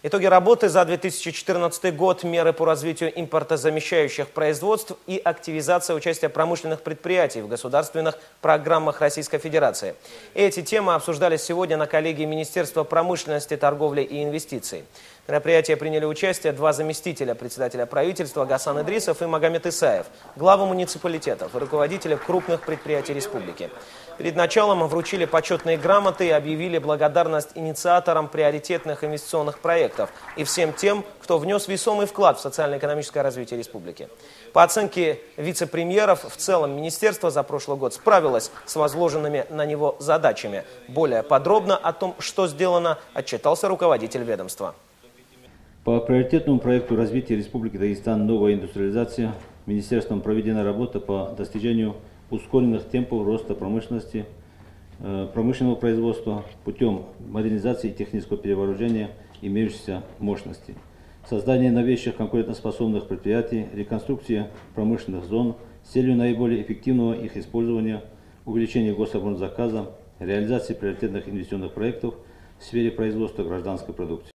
Итоги работы за 2014 год, меры по развитию импортозамещающих производств и активизация участия промышленных предприятий в государственных программах Российской Федерации. Эти темы обсуждались сегодня на коллегии Министерства промышленности, торговли и инвестиций. В мероприятии приняли участие два заместителя председателя правительства Гасан Идрисов и Магомед Исаев, главы муниципалитетов и руководители крупных предприятий республики. Перед началом вручили почетные грамоты и объявили благодарность инициаторам приоритетных инвестиционных проектов и всем тем, кто внес весомый вклад в социально-экономическое развитие республики. По оценке вице-премьеров, в целом министерство за прошлый год справилось с возложенными на него задачами. Более подробно о том, что сделано, отчитался руководитель ведомства. По приоритетному проекту развития Республики Дагестан «Новая индустриализация» министерством проведена работа по достижению ускоренных темпов роста промышленности, промышленного производства путем модернизации и технического перевооружения имеющихся мощностей, создание новейших конкурентоспособных предприятий, реконструкция промышленных зон с целью наиболее эффективного их использования, увеличение гособоронзаказа, реализации приоритетных инвестиционных проектов в сфере производства гражданской продукции.